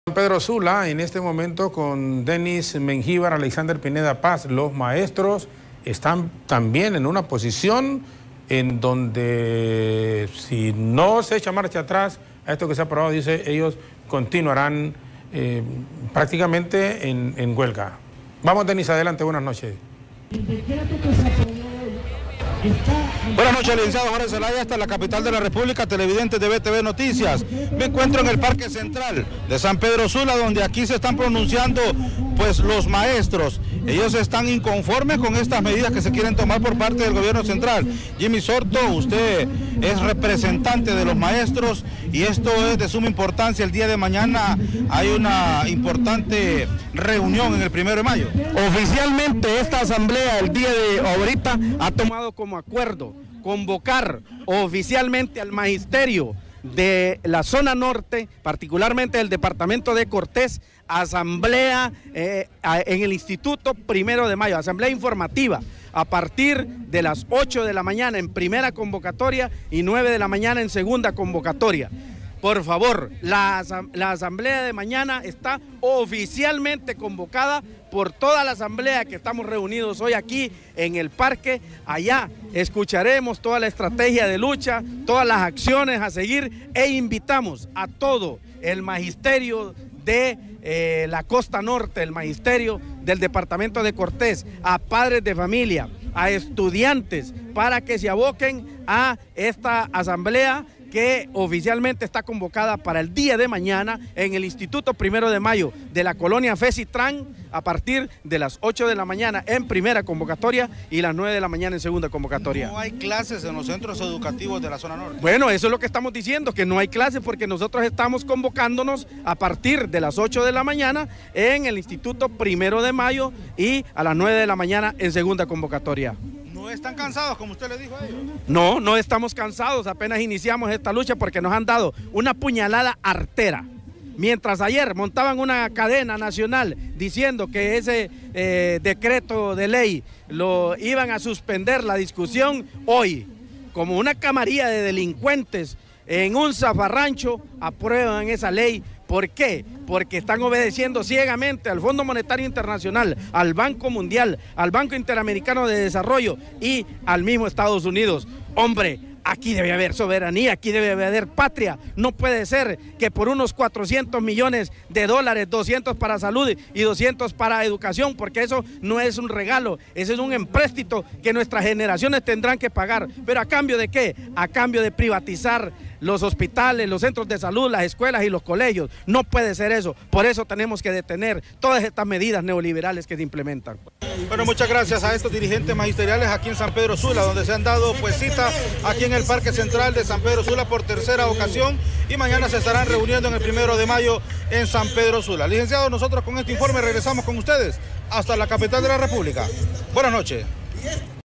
San Pedro Sula, en este momento con Denis Mengíbar, Alexander Pineda Paz. Los maestros están también en una posición en donde si no se echa marcha atrás a esto que se ha aprobado, dice, ellos continuarán prácticamente en huelga. Vamos, Denis, adelante, buenas noches. Buenas noches, licenciado Jorge Zelaya, hasta la capital de la República, televidentes de BTV Noticias. Me encuentro en el Parque Central de San Pedro Sula, donde aquí se están pronunciando pues los maestros. Ellos están inconformes con estas medidas que se quieren tomar por parte del gobierno central. Jimmy Sorto, usted es representante de los maestros y esto es de suma importancia. El día de mañana hay una importante reunión en el 1 de mayo. Oficialmente esta asamblea el día de ahorita ha tomado como acuerdo convocar oficialmente al magisterio de la zona norte, particularmente del departamento de Cortés, asamblea en el Instituto 1 de Mayo, asamblea informativa, a partir de las 8 de la mañana en primera convocatoria y 9 de la mañana en segunda convocatoria. Por favor, la asamblea de mañana está oficialmente convocada por toda la asamblea que estamos reunidos hoy aquí en el parque. Allá escucharemos toda la estrategia de lucha, todas las acciones a seguir e invitamos a todo el magisterio de la costa norte, el magisterio del departamento de Cortés, a padres de familia, a estudiantes, para que se aboquen a esta asamblea que oficialmente está convocada para el día de mañana en el Instituto 1 de Mayo de la colonia Fesitrán, a partir de las 8 de la mañana en primera convocatoria y las 9 de la mañana en segunda convocatoria. ¿No hay clases en los centros educativos de la zona norte? Bueno, eso es lo que estamos diciendo, que no hay clases porque nosotros estamos convocándonos a partir de las 8 de la mañana en el Instituto 1 de Mayo y a las 9 de la mañana en segunda convocatoria. ¿No están cansados, como usted les dijo a ellos? No, no estamos cansados, apenas iniciamos esta lucha porque nos han dado una puñalada artera. Mientras ayer montaban una cadena nacional diciendo que ese decreto de ley lo iban a suspender la discusión, hoy, como una camarilla de delincuentes en un zafarrancho, aprueban esa ley. ¿Por qué? Porque están obedeciendo ciegamente al Fondo Monetario Internacional, al Banco Mundial, al Banco Interamericano de Desarrollo y al mismo Estados Unidos. Hombre, aquí debe haber soberanía, aquí debe haber patria. No puede ser que por unos 400 millones de dólares, 200 para salud y 200 para educación, porque eso no es un regalo, eso es un empréstito que nuestras generaciones tendrán que pagar. ¿Pero a cambio de qué? A cambio de privatizar los hospitales, los centros de salud, las escuelas y los colegios. No puede ser eso. Por eso tenemos que detener todas estas medidas neoliberales que se implementan. Bueno, muchas gracias a estos dirigentes magisteriales aquí en San Pedro Sula, donde se han dado pues cita aquí en el Parque Central de San Pedro Sula por tercera ocasión y mañana se estarán reuniendo en el 1 de Mayo en San Pedro Sula. Licenciado, nosotros con este informe regresamos con ustedes hasta la capital de la República. Buenas noches.